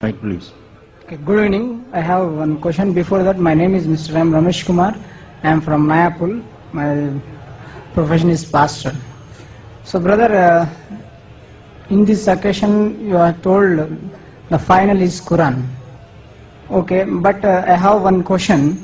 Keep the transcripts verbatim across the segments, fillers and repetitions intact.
Right, please. Okay, good evening. I have one question before that. My name is Mister M. Ramesh Kumar. I am from Mayapul. My profession is pastor. So, brother, uh, in this occasion, you are told the final is Quran. Okay, but uh, I have one question.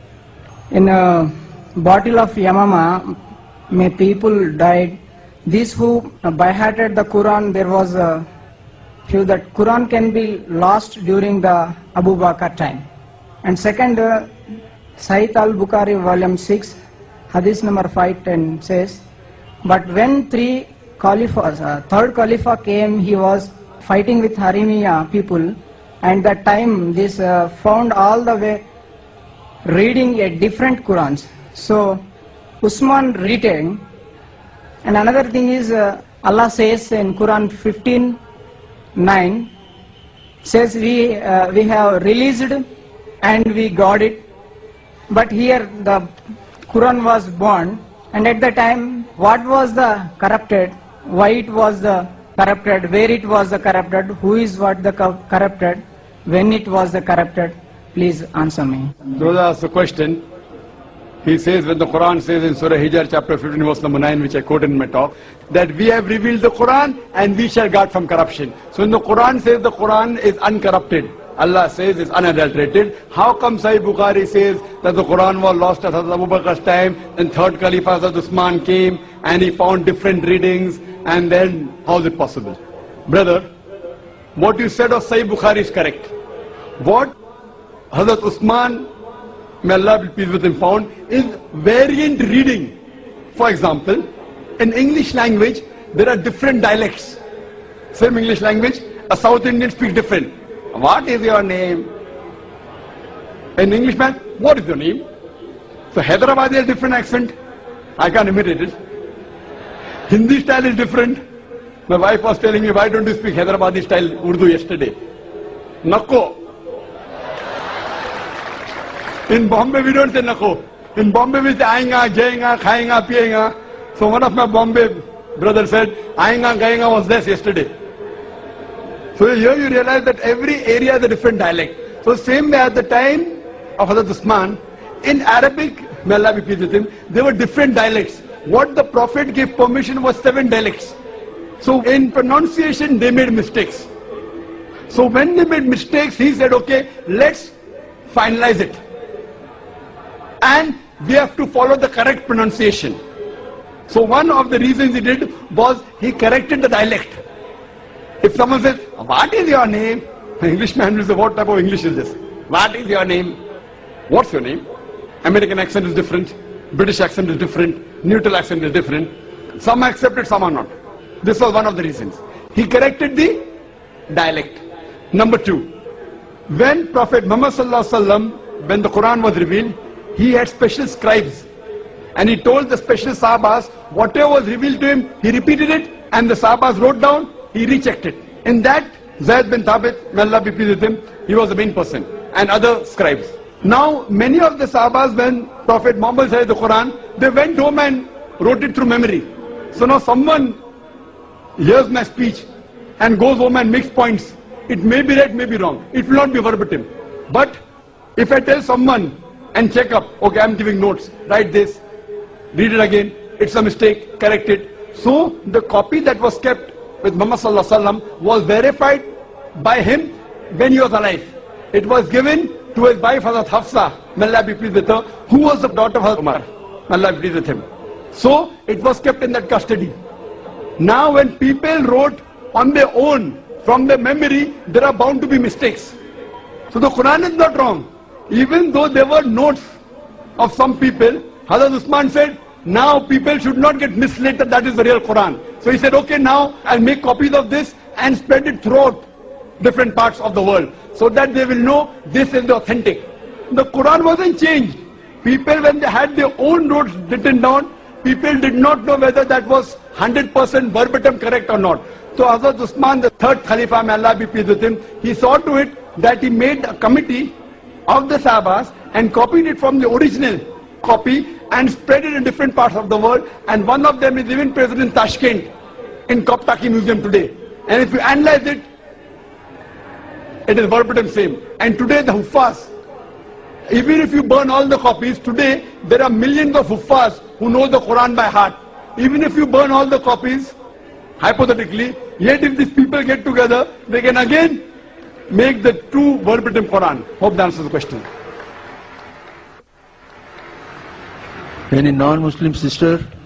In a bottle of Yamama, may people died. These who uh, by-hearted the Quran, there was a few that Quran can be lost during the Abu Bakr time. And second, uh, Sahih al-Bukhari volume six, hadith number five ten says, but when three Caliphs, uh, third Caliph came, he was fighting with Harimiya people, and that time this uh, found all the way reading a different Qurans. So Usman retained. And another thing is uh, Allah says in Quran fifteen nine says we uh, we have released and we got it, but here the Quran was born, and at the time what was the corrupted, why it was the corrupted, where it was the corrupted, who is what the corrupted, when it was the corrupted? Please answer me. Those are the question. He says, when the Quran says in Surah Hijr chapter fifteen verse number nine, which I quoted in my talk, that we have revealed the Quran and we shall guard from corruption. So when the Quran says the Quran is uncorrupted, Allah says it's unadulterated, how come Sahih Bukhari says that the Quran was lost at Hazrat Abu Bakr's time, then third Caliph Hazrat Usman came and he found different readings, and then how is it possible? Brother, what you said of Sahih Bukhari is correct. What Hazrat Usman, may Allah be pleased with him, found is variant reading. For example, in English language, there are different dialects. Same English language, a South Indian speaks different. What is your name? An Englishman, what is your name? So Hyderabad has a different accent. I can't imitate it. Hindi style is different. My wife was telling me, why don't you speak Hyderabadi style Urdu yesterday? Nako. In Bombay, we don't say Nako. In Bombay, we say Ayenga, Jayenga, Khayenga, Piyenga. So one of my Bombay brothers said, Ayenga, Gayenga was less yesterday. So here you realize that every area has a different dialect. So same way at the time of Hazrat Usman, in Arabic, may Allah be pleased with him, there were different dialects. What the Prophet gave permission was seven dialects. So in pronunciation, they made mistakes. So when they made mistakes, he said, okay, let's finalize it. And we have to follow the correct pronunciation. So one of the reasons he did was he corrected the dialect. If someone says, what is your name? The Englishman will say, what type of English is this? What is your name? What's your name? American accent is different. British accent is different. Neutral accent is different. Some are accepted, some are not. This was one of the reasons. He corrected the dialect. Number two, when Prophet Muhammad Sallallahu Alaihi Wasallam, when the Quran was revealed, he had special scribes. And he told the special Sahabas, whatever was revealed to him, he repeated it, and the Sahabas wrote down, he rechecked it. In that, Zayd bin Thabit, may Allah be pleased with him, he was the main person, and other scribes. Now, many of the Sahabas, when Prophet Muhammad said the Quran, they went home and wrote it through memory. So now someone hears my speech and goes home and makes points. It may be right, may be wrong. It will not be verbatim. But if I tell someone and check up, okay, I'm giving notes, write this, read it again, it's a mistake, correct it. So the copy that was kept with Muhammad Sallallahu Alaihi Wasallam was verified by him when he was alive. It was given to his wife Hazrat Hafsa, may Allah be pleased with her, who was the daughter of Hazrat Umar, may Allah be pleased with him. So it was kept in that custody. Now when people wrote on their own, from their memory, there are bound to be mistakes. So the Quran is not wrong. Even though there were notes of some people, Hazrat Usman said, now people should not get misled that that is the real Quran. So he said, okay, now I'll make copies of this and spread it throughout different parts of the world, so that they will know this is the authentic. The Quran wasn't changed. People, when they had their own notes written down, people did not know whether that was one hundred percent verbatim correct or not. So Hazrat Usman, the third Khalifa, may Allah be pleased with him, he saw to it that he made a committee of the Sahabas and copied it from the original copy and spread it in different parts of the world. And one of them is even present in Tashkent, in Koptaki Museum today. And if you analyze it, it is verbatim same. And today the Huffaz, even if you burn all the copies, today there are millions of Huffaz who know the Quran by heart. Even if you burn all the copies, hypothetically, yet if these people get together, they can again make the true verbatim Quran. Hope that answers the question. Any non-Muslim sister?